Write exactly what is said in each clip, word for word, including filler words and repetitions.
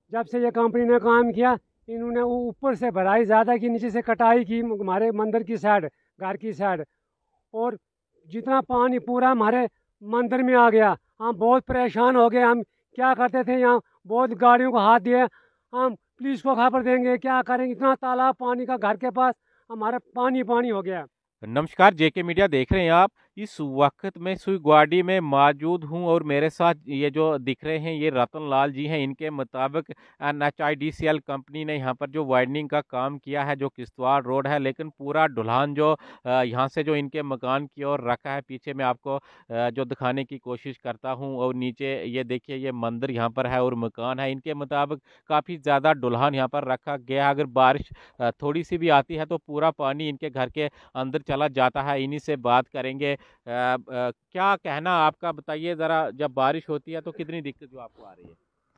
जब से ये कंपनी ने काम किया, इन्होंने ऊपर से भराई ज़्यादा की, नीचे से कटाई की हमारे मंदिर की साइड, घर की साइड, और जितना पानी पूरा हमारे मंदिर में आ गया। हम बहुत परेशान हो गए। हम क्या करते थे, यहाँ बहुत गाड़ियों को हाथ दिए, हम पुलिस को खबर देंगे, क्या करेंगे, इतना तालाब पानी का घर के पास हमारा पानी पानी हो गया। नमस्कार, जेके मीडिया देख रहे हैं आप। इस वक्त मैं सुईगवाड़ी में मौजूद हूं और मेरे साथ ये जो दिख रहे हैं ये रतन लाल जी हैं। इनके मुताबिक N H I D C L company ने यहाँ पर जो वाइडनिंग का काम किया है, जो किश्तवाड़ रोड है, लेकिन पूरा ढुलान जो यहाँ से जो इनके मकान की ओर रखा है, पीछे मैं आपको जो दिखाने की कोशिश करता हूँ, और नीचे ये देखिए ये मंदिर यहाँ पर है और मकान है। इनके मुताबिक काफ़ी ज़्यादा ढुलान यहाँ पर रखा गया है। अगर बारिश थोड़ी सी भी आती है तो पूरा पानी इनके घर के अंदर चला जाता है। इन्हीं से बात करेंगे। आ, आ, क्या कहना आपका, बताइए ज़रा, जब बारिश होती है तो कितनी दिक्कत जो आपको आ रही है?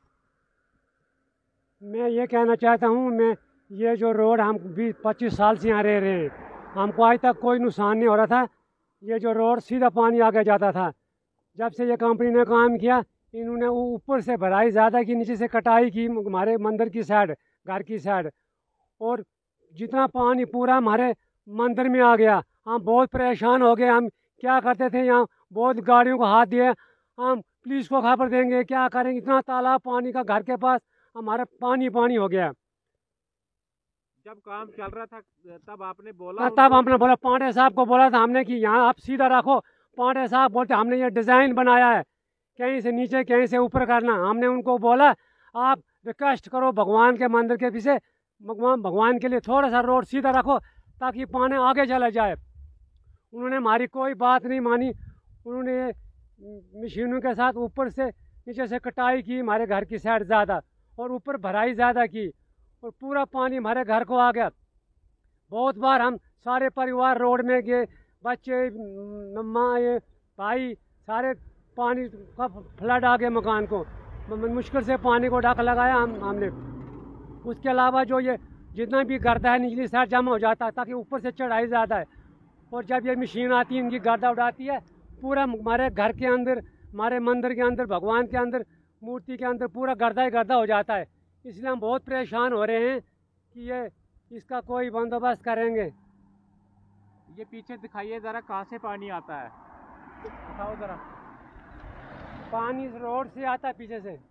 मैं ये कहना चाहता हूँ, मैं ये जो रोड हम बीस पच्चीस साल से यहाँ रह रहे हैं, हमको आज तक कोई नुकसान नहीं हो रहा था। ये जो रोड सीधा पानी आगे जाता था। जब से ये कंपनी ने काम किया, इन्होंने ऊपर से भराई ज़्यादा की, नीचे से कटाई की हमारे मंदिर की साइड, घर की साइड, और जितना पानी पूरा हमारे मंदिर में आ गया। हम बहुत परेशान हो गए। हम क्या करते थे, यहाँ बहुत गाड़ियों को हाथ दिए, हम पुलिस को खबर देंगे, क्या करेंगे, इतना तालाब पानी का घर के पास हमारा पानी पानी हो गया। जब काम चल रहा था तब आपने बोला? तब हमने बोला, पांडे साहब को बोला था हमने कि यहाँ आप सीधा रखो। पांडे साहब बोलते हमने ये डिज़ाइन बनाया है, कहीं से नीचे कहीं से ऊपर करना। हमने उनको बोला आप रिक्वेस्ट करो भगवान के मंदिर के पीछे, भगवान भगवान के लिए थोड़ा सा रोड सीधा रखो ताकि पानी आगे चला जाए। उन्होंने हमारी कोई बात नहीं मानी। उन्होंने मशीनों के साथ ऊपर से नीचे से कटाई की हमारे घर की साइड ज़्यादा, और ऊपर भराई ज़्यादा की, और पूरा पानी हमारे घर को आ गया। बहुत बार हम सारे परिवार रोड में गए, बच्चे, मम्मा, ये भाई, सारे पानी का फ्लड आ गया मकान को। मुश्किल से पानी को ढक लगाया हम हमने। उसके अलावा जो ये जितना भी गर्दा है निचली साइड जमा हो जाता है, ताकि ऊपर से चढ़ाई ज़्यादा है। और जब ये मशीन आती है, इनकी गर्दा उड़ाती है, पूरा हमारे घर के अंदर, हमारे मंदिर के अंदर, भगवान के अंदर, मूर्ति के अंदर पूरा गर्दा ही गर्दा हो जाता है। इसलिए हम बहुत परेशान हो रहे हैं कि ये इसका कोई बंदोबस्त करेंगे। ये पीछे दिखाइए ज़रा, कहाँ से पानी आता है, दिखाओ ज़रा। पानी रोड से आता है, पीछे से।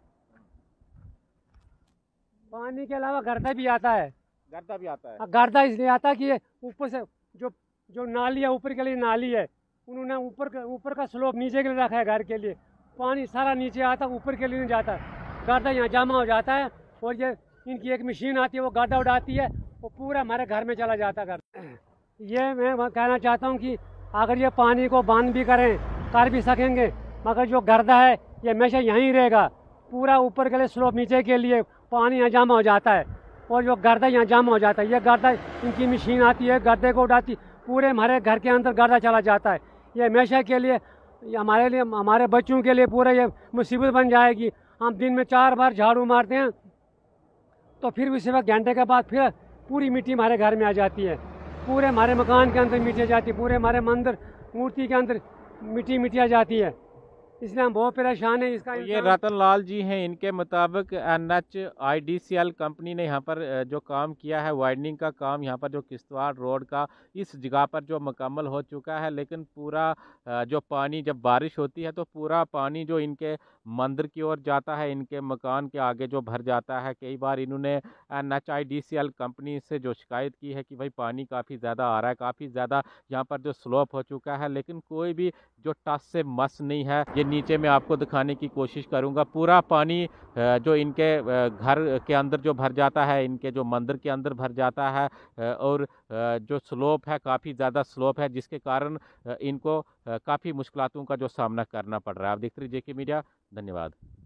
पानी के अलावा गर्दा भी आता है। गर्दा भी आता है? गर्दा इसलिए आता है कि ये ऊपर से जो जो नाली है, ऊपर के लिए नाली है, उन्होंने ऊपर का ऊपर का स्लोप नीचे के लिए रखा है घर के लिए। पानी सारा नीचे आता, ऊपर के लिए नहीं जाता। गर्दा यहाँ जमा हो जाता है, और ये इनकी एक मशीन आती है, वो गर्दा उड़ाती है, वो पूरा हमारे घर में चला जाता है। ये मैं कहना चाहता हूँ कि अगर ये पानी को बंद भी करें, कर भी सकेंगे, मगर जो गर्दा है ये हमेशा यहीं रहेगा। पूरा ऊपर के लिए स्लोप, नीचे के लिए पानी यहाँ जमा हो जाता है, और जो गर्दा यहाँ जमा हो जाता है, ये गर्दा इनकी मशीन आती है, गर्दे को उड़ाती, पूरे हमारे घर के अंदर गर्दा चला जाता है। ये हमेशा के लिए हमारे लिए, हमारे बच्चों के लिए पूरा ये मुसीबत बन जाएगी। हम दिन में चार बार झाड़ू मारते हैं, तो फिर उसी वक्त घंटे के बाद फिर पूरी मिट्टी हमारे घर में आ जाती है, पूरे हमारे मकान के अंदर मिट्टी आ जाती है, पूरे हमारे मंदिर मूर्ति के अंदर मिट्टी मिट्टी आ जाती है। इसलिए हम बहुत परेशान है इसका। ये रतन लाल जी हैं। इनके मुताबिक N H I D C L company ने यहाँ पर जो काम किया है, वाइडनिंग का काम, यहाँ पर जो किश्तवाड़ रोड का इस जगह पर जो मुकम्मल हो चुका है, लेकिन पूरा जो पानी जब बारिश होती है तो पूरा पानी जो इनके मंदिर की ओर जाता है, इनके मकान के आगे जो भर जाता है। कई बार इन्होंने N H I D C L company से जो शिकायत की है कि भाई पानी काफ़ी ज़्यादा आ रहा है, काफ़ी ज़्यादा यहाँ पर जो स्लोप हो चुका है, लेकिन कोई भी जो टस से मस नहीं है। ये नीचे मैं आपको दिखाने की कोशिश करूंगा। पूरा पानी जो इनके घर के अंदर जो भर जाता है, इनके जो मंदिर के अंदर भर जाता है, और जो स्लोप है काफ़ी ज़्यादा स्लोप है, जिसके कारण इनको काफ़ी मुश्किलों का जो सामना करना पड़ रहा है। आप देखते रहिए जेके मीडिया। धन्यवाद।